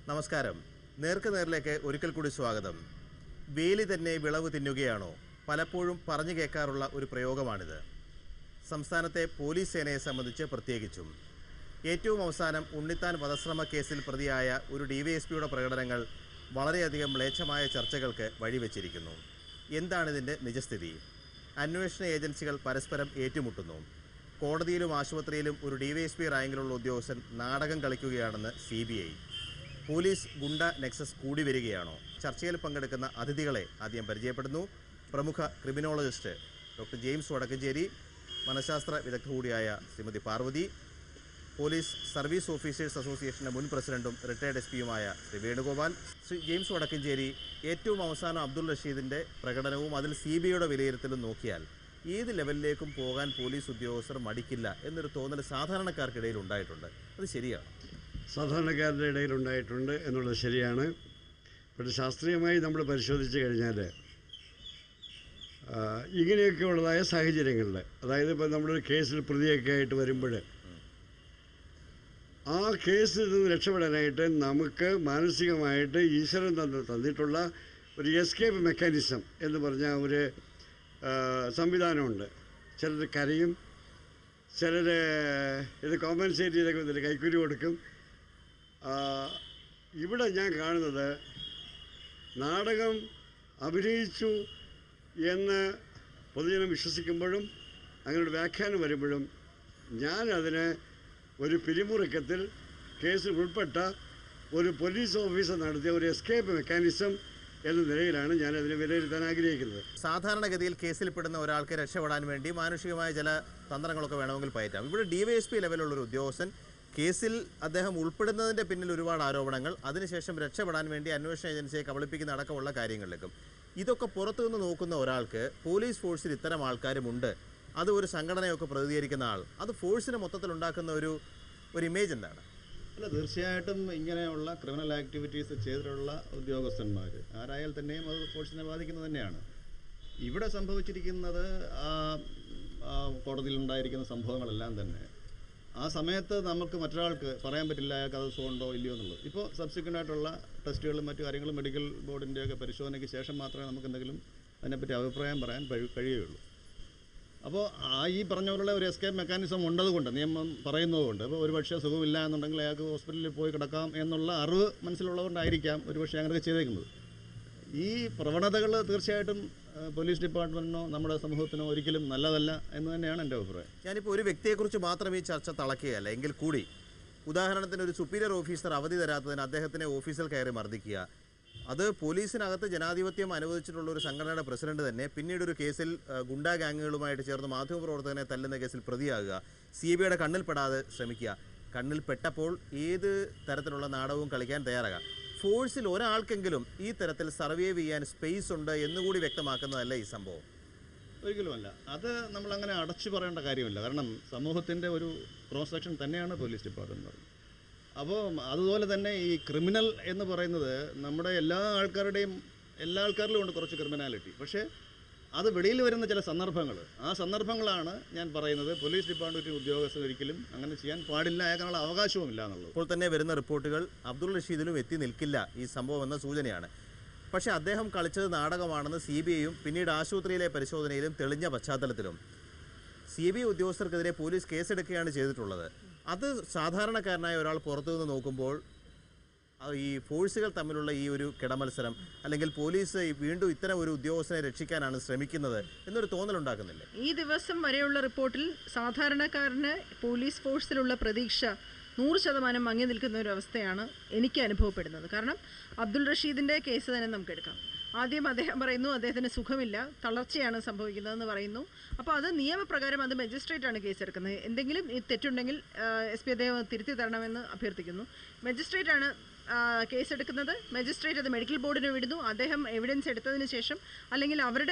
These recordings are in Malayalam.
നമസ്കാരം. നേർക്ക് നേരിലേക്ക് ഒരിക്കൽ കൂടി സ്വാഗതം. വേലി തന്നെ വിളവ് തിന്നുകയാണോ? പലപ്പോഴും പറഞ്ഞു കേൾക്കാറുള്ള ഒരു പ്രയോഗമാണിത്. സംസ്ഥാനത്തെ പോലീസ് സേനയെ സംബന്ധിച്ച് പ്രത്യേകിച്ചും. ഏറ്റവും അവസാനം ഉണ്ണിത്താൻ വധശ്രമ കേസിൽ പ്രതിയായ ഒരു ഡിവൈഎസ്പിയുടെ പ്രകടനങ്ങൾ വളരെയധികം മ്ലേച്ഛമായ ചർച്ചകൾക്ക് വഴിവെച്ചിരിക്കുന്നു. എന്താണിതിൻ്റെ നിജസ്ഥിതി? അന്വേഷണ ഏജൻസികൾ പരസ്പരം ഏറ്റുമുട്ടുന്നു. കോടതിയിലും ആശുപത്രിയിലും ഒരു ഡിവൈഎസ്പി റാങ്കിലുള്ള ഉദ്യോഗസ്ഥൻ നാടകം കളിക്കുകയാണെന്ന് CBI. പോലീസ് ഗുണ്ട നെക്സസ് കൂടി വരികയാണോ? ചർച്ചയിൽ പങ്കെടുക്കുന്ന അതിഥികളെ ആദ്യം പരിചയപ്പെടുന്നു. പ്രമുഖ ക്രിമിനോളജിസ്റ്റ് ഡോക്ടർ ജെയിംസ് വടക്കഞ്ചേരി, മനഃശാസ്ത്ര വിദഗ്ധ കൂടിയായ Shrimati Parvathi, police service officers അസോസിയേഷൻ്റെ മുൻ പ്രസിഡന്റും റിട്ടയർഡ് SP-യുമായ ശ്രീ വേണുഗോപാൽ. ശ്രീ ജെയിംസ് വടക്കഞ്ചേരി, ഏറ്റവും അവസാനം അബ്ദുൾ റഷീദിൻ്റെ പ്രകടനവും അതിൽ CBIയുടെ വിലയിരുത്തലും നോക്കിയാൽ ഏത് ലെവലിലേക്കും പോകാൻ പോലീസ് ഉദ്യോഗസ്ഥർ മടിക്കില്ല എന്നൊരു തോന്നൽ സാധാരണക്കാർക്കിടയിൽ ഉണ്ടായിട്ടുണ്ട്. അത് ശരിയാണ്? സാധാരണക്കാരുടെ ഇടയിലുണ്ടായിട്ടുണ്ട് എന്നുള്ളത് ശരിയാണ്. പക്ഷേ ശാസ്ത്രീയമായി നമ്മൾ പരിശോധിച്ച് കഴിഞ്ഞാൽ ഇങ്ങനെയൊക്കെ ഉള്ളതായ സാഹചര്യങ്ങളിൽ, അതായത് ഇപ്പോൾ നമ്മളൊരു കേസിൽ പ്രതിയൊക്കെ ആയിട്ട് വരുമ്പോൾ ആ കേസിൽ നിന്ന് രക്ഷപ്പെടാനായിട്ട് നമുക്ക് മാനസികമായിട്ട് ഈശ്വരൻ തന്നിട്ടുള്ള ഒരു എസ്കേപ്പ് മെക്കാനിസം എന്ന് പറഞ്ഞ ഒരു സംവിധാനമുണ്ട്. ചിലർ കരയും, ചിലർ ഇത് കോമ്പൻസേറ്റ് ചെയ്തൊക്കെ വന്നിട്ട് കൈക്കൂലി കൊടുക്കും. ഇവിടെ ഞാൻ കാണുന്നത് നാടകം അഭിനയിച്ചു എന്ന് പൊതുജനം വിശ്വസിക്കുമ്പോഴും അങ്ങനൊരു വ്യാഖ്യാനം വരുമ്പോഴും ഞാൻ അതിന് ഒരു പിരിമുറുക്കത്തിൽ കേസിൽ ഉൾപ്പെട്ട ഒരു പോലീസ് ഓഫീസർ നടത്തിയ ഒരു എസ്കേപ്പ് മെക്കാനിസം എന്ന നിലയിലാണ് ഞാൻ അതിനെ വിലയിരുത്താൻ ആഗ്രഹിക്കുന്നത്. സാധാരണഗതിയിൽ കേസിൽപ്പെടുന്ന ഒരാൾക്ക് രക്ഷപ്പെടാൻ വേണ്ടി മാനുഷികമായ ചില തന്ത്രങ്ങളൊക്കെ വേണമെങ്കിൽ പയറ്റാം. ഇവിടെ DYSP ലെവലുള്ളൊരു ഉദ്യോഗസ്ഥൻ കേസിൽ അദ്ദേഹം ഉൾപ്പെടുന്നതിൻ്റെ പിന്നിൽ ഒരുപാട് ആരോപണങ്ങൾ, അതിനുശേഷം രക്ഷപ്പെടാൻ വേണ്ടി അന്വേഷണ ഏജൻസിയെ കബളിപ്പിക്കുന്ന അടക്കമുള്ള കാര്യങ്ങളിലേക്കും. ഇതൊക്കെ പുറത്തുനിന്ന് നോക്കുന്ന ഒരാൾക്ക് പോലീസ് ഫോഴ്സിൽ ഇത്തരം ആൾക്കാരുമുണ്ട്, അത് ഒരു സംഘടനയൊക്കെ പ്രതികരിക്കുന്ന ആൾ, അത് ഫോഴ്സിന് മൊത്തത്തിൽ ഉണ്ടാക്കുന്ന ഒരു ഇമേജ് എന്താണ്? അല്ല, തീർച്ചയായിട്ടും ഇങ്ങനെയുള്ള ക്രിമിനൽ ആക്ടിവിറ്റീസ് ചെയ്തിട്ടുള്ള ഉദ്യോഗസ്ഥന്മാർ ആരായാൽ തന്നെയും അത് ഫോഴ്സിനെ ബാധിക്കുന്നത് തന്നെയാണ്. ഇവിടെ സംഭവിച്ചിരിക്കുന്നത് കോടതിയിലുണ്ടായിരിക്കുന്ന സംഭവങ്ങളെല്ലാം തന്നെ ആ സമയത്ത് നമുക്ക് മറ്റൊരാൾക്ക് പറയാൻ പറ്റില്ല അയാൾക്ക് അത് സുഖമുണ്ടോ ഇല്ലയോ എന്നുള്ളത്. ഇപ്പോൾ സബ്സിക്വൻ്റ് ആയിട്ടുള്ള ടെസ്റ്റുകളും മറ്റു കാര്യങ്ങളും മെഡിക്കൽ ബോർഡിൻ്റെയൊക്കെ പരിശോധനയ്ക്ക് ശേഷം മാത്രമേ നമുക്ക് എന്തെങ്കിലും അതിനെപ്പറ്റി അഭിപ്രായം പറയാൻ കഴിയുകയുള്ളൂ. അപ്പോൾ ഈ പറഞ്ഞ പോലുള്ള ഒരു എസ്കേപ്പ് മെക്കാനിസം ഉണ്ടതുകൊണ്ട്, നിയമം പറയുന്നതുകൊണ്ട്, ഇപ്പോൾ ഒരുപക്ഷെ സുഖമില്ല എന്നുണ്ടെങ്കിൽ അയാൾക്ക് ഹോസ്പിറ്റലിൽ പോയി കിടക്കാം എന്നുള്ള അറിവ് മനസ്സിലുള്ളതുകൊണ്ടായിരിക്കാം ഒരുപക്ഷെ അങ്ങനെയൊക്കെ ചെയ്തേക്കുന്നത്. ഈ പ്രവണതകൾ തീർച്ചയായിട്ടും പോലീസ് ഡിപ്പാർട്ട്മെൻറ്റിനോ നമ്മുടെ സമൂഹത്തിനോ ഒരിക്കലും നല്ലതല്ല എന്ന് തന്നെയാണ് എൻ്റെ അഭിപ്രായം. ഞാനിപ്പോൾ ഒരു വ്യക്തിയെക്കുറിച്ച് മാത്രം ഈ ചർച്ച തളയ്ക്കുകയല്ല എങ്കിൽ കൂടി, ഉദാഹരണത്തിന് ഒരു സുപ്പീരിയർ ഓഫീസർ അവധി തരാത്തതിന് അദ്ദേഹത്തിനെ ഓഫീസിൽ കയറി മർദ്ദിക്കുക, അത് പോലീസിനകത്ത് ജനാധിപത്യം അനുവദിച്ചിട്ടുള്ള ഒരു സംഘടനയുടെ പ്രസിഡന്റ് തന്നെ പിന്നീട് ഒരു കേസിൽ ഗുണ്ടാ ഗാങ്ങുകളുമായിട്ട് ചേർന്ന് മാധ്യമപ്രവർത്തകനെ തല്ലുന്ന കേസിൽ പ്രതിയാകുക, CBIയുടെ കണ്ണിൽപ്പെടാതെ ശ്രമിക്കുക, കണ്ണിൽപ്പെട്ടപ്പോൾ ഏത് തരത്തിലുള്ള നാടകവും കളിക്കാൻ തയ്യാറാകുക. ഫോഴ്സിൽ ഒരാൾക്കെങ്കിലും ഈ തരത്തിൽ സർവൈവ് ചെയ്യാൻ സ്പേസ് ഉണ്ട് എന്നുകൂടി വ്യക്തമാക്കുന്നതല്ല ഈ സംഭവം? ഒരിക്കലുമല്ല. അത് നമ്മളങ്ങനെ അടച്ചു പറയേണ്ട കാര്യമില്ല. കാരണം സമൂഹത്തിൻ്റെ ഒരു ക്രോസ് സെക്ഷൻ തന്നെയാണ് പോലീസ് ഡിപ്പാർട്ട്മെൻറ്റ് പറയുന്നത്. അപ്പോൾ അതുപോലെ തന്നെ ഈ ക്രിമിനൽ എന്ന് പറയുന്നത് നമ്മുടെ എല്ലാ ആൾക്കാരിലും ഉണ്ട് കുറച്ച് ക്രിമിനാലിറ്റി. പക്ഷേ അത് വെളിയിൽ വരുന്ന ചില സന്ദർഭങ്ങൾ, ആ സന്ദർഭങ്ങളാണ് ഞാൻ പറയുന്നത് പോലീസ് ഡിപ്പാർട്ട്മെൻറ്റ് ഉദ്യോഗസ്ഥർ ഒരിക്കലും അങ്ങനെ ചെയ്യാൻ പാടില്ല, അയാൾക്കുള്ള അവകാശവുമില്ല എന്നുള്ളത്. ഇപ്പോൾ തന്നെ വരുന്ന റിപ്പോർട്ടുകൾ അബ്ദുൾ റഷീദിലും എത്തി നിൽക്കില്ല ഈ സംഭവം എന്ന സൂചനയാണ്. പക്ഷേ അദ്ദേഹം കളിച്ചത് നാടകമാണെന്ന് CBIയും പിന്നീട് ആശുപത്രിയിലെ പരിശോധനയിലും തെളിഞ്ഞ പശ്ചാത്തലത്തിലും CBI ഉദ്യോഗസ്ഥർക്കെതിരെ പോലീസ് കേസെടുക്കുകയാണ് ചെയ്തിട്ടുള്ളത്. അത് സാധാരണക്കാരനായ ഒരാൾ പുറത്തുനിന്ന് നോക്കുമ്പോൾ ഈ ഫോഴ്സുകൾ തമ്മിലുള്ള ഈ ഒരു കിടമത്സരം, അല്ലെങ്കിൽ പോലീസ് വീണ്ടും ഇത്തരം ഒരു ഉദ്യോഗസ്ഥനെ രക്ഷിക്കാനാണ് ശ്രമിക്കുന്നത് എന്നൊരു തോന്നലുണ്ടാക്കുന്നില്ല? ഈ ദിവസം വരെയുള്ള റിപ്പോർട്ടിൽ സാധാരണക്കാരന് പോലീസ് ഫോഴ്സിലുള്ള പ്രതീക്ഷ 100% മങ്ങി നിൽക്കുന്ന ഒരു അവസ്ഥയാണ് എനിക്ക് അനുഭവപ്പെടുന്നത്. കാരണം അബ്ദുൾ റഷീദിൻ്റെ കേസ് തന്നെ നമുക്കെടുക്കാം. ആദ്യം അദ്ദേഹം പറയുന്നു അദ്ദേഹത്തിന് സുഖമില്ല, തളർച്ചയാണ് സംഭവിക്കുന്നതെന്ന് പറയുന്നു. അപ്പോൾ അത് നിയമപ്രകാരം അത് മജിസ്ട്രേറ്റാണ് കേസെടുക്കുന്നത്. എന്തെങ്കിലും തെറ്റുണ്ടെങ്കിൽ SP അദ്ദേഹം തിരുത്തി തരണമെന്ന് അഭ്യർത്ഥിക്കുന്നു. മജിസ്ട്രേറ്റാണ് കേസെടുക്കുന്നത്. മജിസ്ട്രേറ്റ് അത് മെഡിക്കൽ ബോർഡിന് വിടുന്നു. അദ്ദേഹം എവിഡൻസ് എടുത്തതിന് ശേഷം, അല്ലെങ്കിൽ അവരുടെ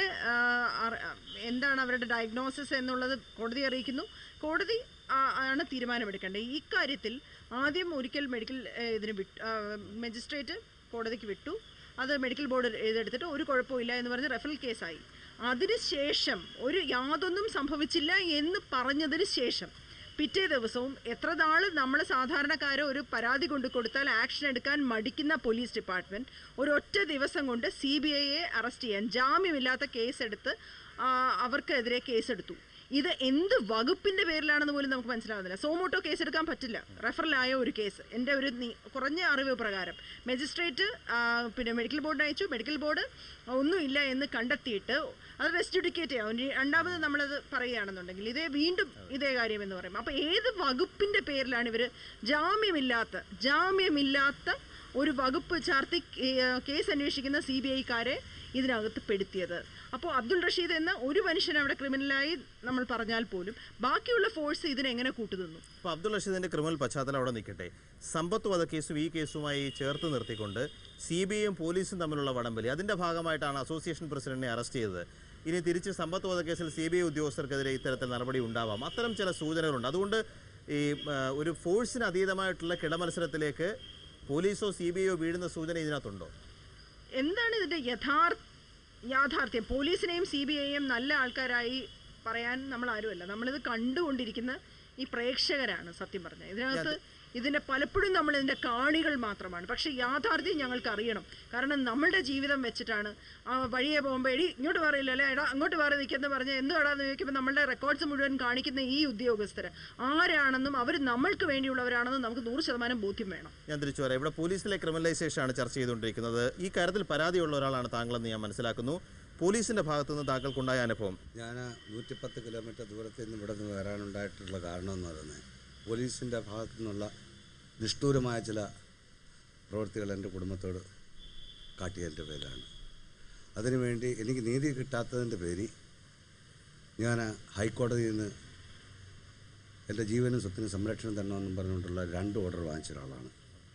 എന്താണ് അവരുടെ ഡയഗ്നോസിസ് എന്നുള്ളത് കോടതി അറിയിക്കുന്നു. കോടതി ആണ് തീരുമാനമെടുക്കേണ്ടത്. ഇക്കാര്യത്തിൽ ആദ്യം ഒരിക്കൽ മെഡിക്കൽ മജിസ്ട്രേറ്റ് കോടതിക്ക് വിട്ടു. അത് മെഡിക്കൽ ബോർഡ് എഴുതെടുത്തിട്ട് ഒരു കുഴപ്പമില്ല എന്ന് പറഞ്ഞ് റെഫറൽ കേസായി. അതിനുശേഷം യാതൊന്നും സംഭവിച്ചില്ല എന്ന് പറഞ്ഞതിന് ശേഷം പിറ്റേ ദിവസവും എത്ര നാൾ നമ്മൾ സാധാരണക്കാരെ ഒരു പരാതി കൊണ്ട് കൊടുത്താൽ ആക്ഷൻ എടുക്കാൻ മടിക്കുന്ന പോലീസ് ഡിപ്പാർട്ട്മെൻറ്റ് ഒരൊറ്റ ദിവസം കൊണ്ട് CBIയെ അറസ്റ്റ് ചെയ്യാൻ ജാമ്യമില്ലാത്ത കേസെടുത്ത് അവർക്കെതിരെ കേസെടുത്തു. ഇത് എന്ത് വകുപ്പിൻ്റെ പേരിലാണെന്ന് പോലും നമുക്ക് മനസ്സിലാവുന്നില്ല. സോമോട്ടോ കേസെടുക്കാൻ പറ്റില്ല. റെഫറലായ ഒരു കേസ് എൻ്റെ ഒരു കുറഞ്ഞ അറിവ് പ്രകാരം മജിസ്ട്രേറ്റ് പിന്നെ മെഡിക്കൽ ബോർഡിന് അയച്ചു. മെഡിക്കൽ ബോർഡ് ഒന്നുമില്ല എന്ന് കണ്ടെത്തിയിട്ട് അത് റെസ്റ്റിഡ്യൂക്കേറ്റ് ചെയ്യാം. രണ്ടാമത് നമ്മളത് പറയുകയാണെന്നുണ്ടെങ്കിൽ വീണ്ടും ഇതേ കാര്യം എന്ന് പറയും. അപ്പോൾ ഏത് വകുപ്പിൻ്റെ പേരിലാണ് ഇവർ ജാമ്യമില്ലാത്ത ഒരു വകുപ്പ് ചാർത്തി കേസ് അന്വേഷിക്കുന്ന CBIക്കാരെ ഇതിനകത്ത് പെടുത്തിയത്? അപ്പോൾ അബ്ദുൾ റഷീദ് എന്ന ഒരു മനുഷ്യൻ അവിടെ ക്രിമിനലായി നമ്മൾ പറഞ്ഞാൽ പോലും ബാക്കിയുള്ള ഫോഴ്സ് ഇതിനെങ്ങനെ കൂട്ടുനിന്നു? അപ്പോൾ അബ്ദുൾ റഷീദിൻ്റെ ക്രിമിനൽ പശ്ചാത്തലം അവിടെ നിൽക്കട്ടെ. സമ്പത്ത് വധക്കേസും ഈ കേസുമായി ചേർത്ത് നിർത്തിക്കൊണ്ട് CBIയും പോലീസും തമ്മിലുള്ള വടംവലി, അതിൻ്റെ ഭാഗമായിട്ടാണ് അസോസിയേഷൻ പ്രസിഡന്റിനെ അറസ്റ്റ് ചെയ്തത്. ഇനി തിരിച്ച് സമ്പത്ത് വധക്കേസിൽ CBI ഉദ്യോഗസ്ഥർക്കെതിരെ ഇത്തരത്തിൽ നടപടി ഉണ്ടാവാം. അത്തരം ചില സൂചനകളുണ്ട്. അതുകൊണ്ട് ഈ ഒരു ഫോഴ്സിന് അതീതമായിട്ടുള്ള കിടമത്സരത്തിലേക്ക് പോലീസോ CBIയോ വീഴുന്ന സൂചന ഇതിനകത്തുണ്ടോ? എന്താണ് ഇതിൻ്റെ യാഥാർത്ഥ്യം? പോലീസിനെയും CBIയെയും നല്ല ആൾക്കാരായി പറയാൻ നമ്മൾ ആരുമല്ല. നമ്മളിത് കണ്ടുകൊണ്ടിരിക്കുന്ന ഈ പ്രേക്ഷകരാണ് സത്യം പറഞ്ഞത്. ഇതിനകത്ത് ഇതിൻ്റെ പലപ്പോഴും നമ്മൾ ഇതിൻ്റെ കാണികൾ മാത്രമാണ്. പക്ഷേ യാഥാർത്ഥ്യം ഞങ്ങൾക്ക് അറിയണം. കാരണം നമ്മളുടെ ജീവിതം വെച്ചിട്ടാണ് വഴിയെ പോകുമ്പോൾ ഇങ്ങോട്ട് പറയില്ല അല്ലേ, എടാ അങ്ങോട്ട് മാറി നിൽക്കുമെന്ന് പറഞ്ഞ് എന്തുവാടാന്ന് ചോദിക്കുമ്പോൾ നമ്മളുടെ റെക്കോർഡ്സ് മുഴുവൻ കാണിക്കുന്ന ഈ ഉദ്യോഗസ്ഥർ ആരാണെന്നും അവർ നമ്മൾക്ക് വേണ്ടിയുള്ളവരാണെന്നും നമുക്ക് 100% ബോധ്യം വേണം. ഞാൻ തിരിച്ചു വരാം. ഇവിടെ പോലീസിലെ ക്രിമിനലൈസേഷനാണ് ചർച്ച ചെയ്തുകൊണ്ടിരിക്കുന്നത്. ഈ കാര്യത്തിൽ പരാതിയുള്ള ഒരാളാണ് താങ്കളെന്ന് ഞാൻ മനസ്സിലാക്കുന്നു. പോലീസിൻ്റെ ഭാഗത്തുനിന്ന് താങ്കൾക്കുണ്ടായ അനുഭവം? ഞാൻ 110 കിലോമീറ്റർ ദൂരത്തിൽ നിന്ന് ഇവിടെ നിന്ന് വരാനുണ്ടായിട്ടുള്ള കാരണം എന്ന് പറയുന്നത് പോലീസിൻ്റെ ഭാഗത്തു നിന്നുള്ള നിഷ്ഠൂരമായ ചില പ്രവൃത്തികൾ എൻ്റെ കുടുംബത്തോട് കാട്ടിയതിൻ്റെ പേരിലാണ്. അതിനുവേണ്ടി എനിക്ക് നീതി കിട്ടാത്തതിൻ്റെ പേരിൽ ഞാൻ ഹൈക്കോടതിയിൽ നിന്ന് എൻ്റെ ജീവനും സ്വത്തിനും സംരക്ഷണം തരണമെന്നും പറഞ്ഞുകൊണ്ടുള്ള 2 ഓർഡർ വാങ്ങിച്ച ഒരാളാണ്.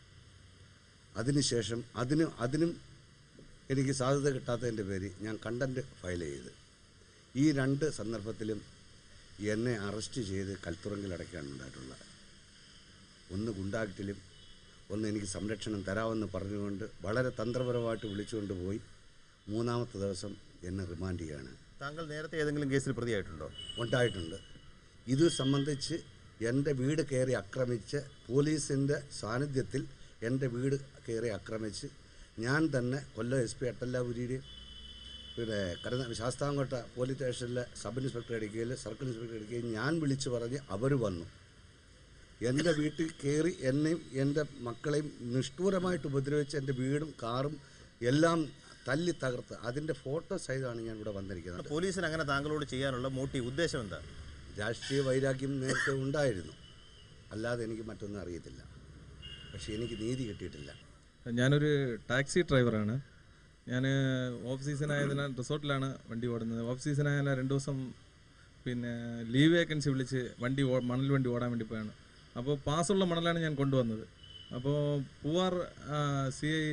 അതിനുശേഷം അതിനും എനിക്ക് സാധ്യത കിട്ടാത്തതിൻ്റെ പേരിൽ ഞാൻ കണ്ടൻറ്റ് ഫയൽ ചെയ്ത് ഈ 2 സന്ദർഭത്തിലും എന്നെ അറസ്റ്റ് ചെയ്ത് കൽത്തുറങ്കിൽ അടയ്ക്കാണ് ഉണ്ടായിട്ടുള്ളത്. ഒന്ന് ഗുണ്ടാക്റ്റിലും ഒന്ന് എനിക്ക് സംരക്ഷണം തരാമെന്ന് പറഞ്ഞുകൊണ്ട് വളരെ തന്ത്രപരമായിട്ട് വിളിച്ചുകൊണ്ട് പോയി 3-ാമത്തെ ദിവസം എന്നെ റിമാൻഡ് ചെയ്യുകയാണ്. താങ്കൾ നേരത്തെ ഏതെങ്കിലും കേസിൽ പ്രതിയായിട്ടുണ്ടോ? ഉണ്ടായിട്ടുണ്ട്. ഇത് സംബന്ധിച്ച് എൻ്റെ വീട് കയറി ആക്രമിച്ച് പോലീസിൻ്റെ സാന്നിധ്യത്തിൽ എൻ്റെ വീട് കയറി ആക്രമിച്ച് ഞാൻ തന്നെ കൊല്ലം SP അട്ടല്ലാപുരിയുടെയും പിന്നെ ശാസ്താംകോട്ട പോലീസ് സ്റ്റേഷനിലെ സബ് ഇൻസ്പെക്ടർ എടുക്കുകയും സർക്കിൾ ഇൻസ്പെക്ടർ എടുക്കുകയും ഞാൻ വിളിച്ചു പറഞ്ഞ് അവർ വന്നു എൻ്റെ വീട്ടിൽ കയറി എന്നെയും എൻ്റെ മക്കളെയും നിഷ്ഠൂരമായിട്ട് ഉപദ്രവിച്ച് എൻ്റെ വീടും കാറും എല്ലാം തല്ലി തകർത്ത് അതിൻ്റെ ഫോട്ടോ സഹിതമാണ് ഞാൻ ഇവിടെ വന്നിരിക്കുന്നത്. പോലീസിന് അങ്ങനെ താങ്കളോട് ചെയ്യാനുള്ള ഉദ്ദേശം എന്താ? രാഷ്ട്രീയ വൈരാഗ്യം നേരത്തെ ഉണ്ടായിരുന്നു, അല്ലാതെ എനിക്ക് മറ്റൊന്നും അറിയത്തില്ല. പക്ഷേ എനിക്ക് നീതി കിട്ടിയിട്ടില്ല. ഞാനൊരു ടാക്സി ഡ്രൈവറാണ്. ഞാൻ ഓഫ് സീസണായതിനാൽ റിസോർട്ടിലാണ് വണ്ടി ഓടുന്നത്. ഓഫ് സീസണായാൽ 2 ദിവസം പിന്നെ ലീവ് വേക്കൻസി വിളിച്ച് മണൽ വണ്ടി ഓടാൻ വേണ്ടി പോയാണ്. അപ്പോൾ പാസ്സുള്ള മണലാണ് ഞാൻ കൊണ്ടുവന്നത്. അപ്പോൾ പൂവാർ CI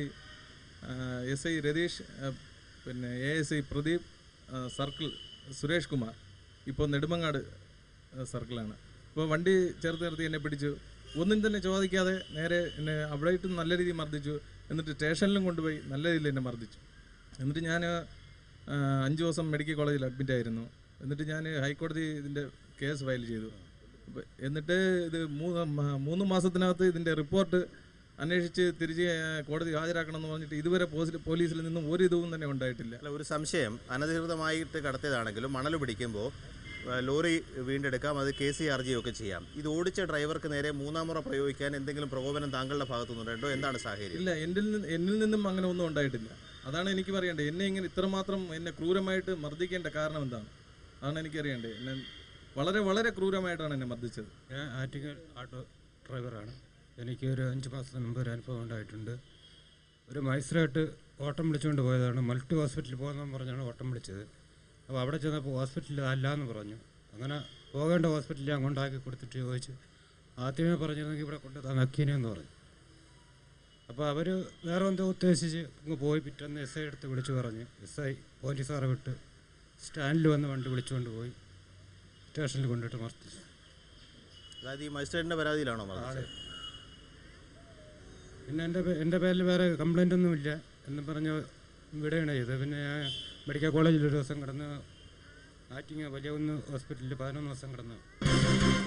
SI രതീഷ്, പിന്നെ ASI പ്രദീപ്, സർക്കിൾ സുരേഷ് കുമാർ, ഇപ്പോൾ നെടുമങ്ങാട് സർക്കിളാണ്. ഇപ്പോൾ വണ്ടി ചേർത്ത് നിർത്തി എന്നെ പിടിച്ചു. ഒന്നും തന്നെ ചോദിക്കാതെ നേരെ എന്നെ അവിടെയിട്ടും നല്ല രീതിയിൽ മർദ്ദിച്ചു. എന്നിട്ട് സ്റ്റേഷനിലും കൊണ്ടുപോയി നല്ല രീതിയിൽ എന്നെ മർദ്ദിച്ചു. എന്നിട്ട് ഞാൻ 5 ദിവസം മെഡിക്കൽ കോളേജിൽ അഡ്മിറ്റ് ആയിരുന്നു. എന്നിട്ട് ഞാൻ ഹൈക്കോടതി ഇതിൻ്റെ കേസ് ഫയൽ ചെയ്തു. എന്നിട്ട് ഇത് 3 മാസത്തിനകത്ത് ഇതിൻ്റെ റിപ്പോർട്ട് അന്വേഷിച്ച് തിരിച്ച് കോടതി ഹാജരാക്കണമെന്ന് പറഞ്ഞിട്ട് ഇതുവരെ പോലീസിൽ നിന്നും ഒരു ഇതും തന്നെ ഉണ്ടായിട്ടില്ല. അല്ല, ഒരു സംശയം, അനധികൃതമായിട്ട് കടത്തിയതാണെങ്കിലും മണൽ പിടിക്കുമ്പോൾ ലോറി വീണ്ടെടുക്കാം, അത് KCRG ഒക്കെ ചെയ്യാം. ഇത് ഓടിച്ച ഡ്രൈവർക്ക് നേരെ 3-ാം മുറ പ്രയോഗിക്കാൻ എന്തെങ്കിലും പ്രകോപനം താങ്കളുടെ ഭാഗത്തുനിന്നുണ്ടോ? എന്താണ് സാഹചര്യം? ഇല്ല, എന്നിൽ നിന്നും അങ്ങനെ ഒന്നും ഉണ്ടായിട്ടില്ല. അതാണ് എനിക്ക് പറയേണ്ടത്. എന്നെ ഇങ്ങനെ ഇത്രമാത്രം എന്നെ ക്രൂരമായിട്ട് മർദ്ദിക്കേണ്ട കാരണം എന്താണ്? അതാണ് എനിക്കറിയേണ്ടത്. എന്നെ വളരെ വളരെ ക്രൂരമായിട്ടാണ് എന്നെ മർദ്ദിച്ചത്. ഞാൻ ആറ്റിങ്ങൽ ഓട്ടോ ഡ്രൈവറാണ്. എനിക്ക് ഒരു 5 മാസത്തിന് മുമ്പ് ഒരു അനുഭവം ഉണ്ടായിട്ടുണ്ട്. ഒരു മജിസ്ട്രേറ്റ് ഓട്ടം വിളിച്ചുകൊണ്ട് പോയതാണ്. മൾട്ടി ഹോസ്പിറ്റലിൽ പോകുന്നതെന്ന് പറഞ്ഞാണ് ഓട്ടം വിളിച്ചത്. അപ്പോൾ അവിടെ ചെന്നപ്പോൾ ഹോസ്പിറ്റലിൽ അല്ല എന്ന് പറഞ്ഞു. അങ്ങനെ പോകേണ്ട ഹോസ്പിറ്റലിൽ ഞാൻ കൊണ്ടാക്കി കൊടുത്തിട്ട് ചോദിച്ചു, ആദ്യമേ പറഞ്ഞിരുന്നെങ്കിൽ ഇവിടെ കൊണ്ട് നക്കീനെന്ന് പറഞ്ഞു. അപ്പോൾ അവർ വേറെ എന്തോ ഉദ്ദേശിച്ച് ഇങ്ങ് പോയി. പിറ്റേന്ന് SI എടുത്ത് വിളിച്ചു പറഞ്ഞു. SI പോലീസുകാരെ വിട്ട് സ്റ്റാൻഡിൽ വന്ന് വണ്ടി വിളിച്ചുകൊണ്ട് പോയി സ്റ്റേഷനിൽ കൊണ്ടിട്ട് മർദ്ദിച്ചു. അതായത് ഈ മജിസ്ട്രേറ്റിൻ്റെ പരാതിയിലാണോ മർദ്ദിച്ചത്? പിന്നെ എൻ്റെ പേരിൽ വേറെ കംപ്ലൈൻ്റ് ഒന്നുമില്ല എന്ന് പറഞ്ഞ് വിടുകയാണ് ചെയ്തത്. പിന്നെ ഞാൻ മെഡിക്കൽ കോളേജിൽ ഒരു ദിവസം കിടന്ന്, ആറ്റിങ്ങൽ വലിയ 1 ഹോസ്പിറ്റലിൽ 11 ദിവസം കിടന്നു.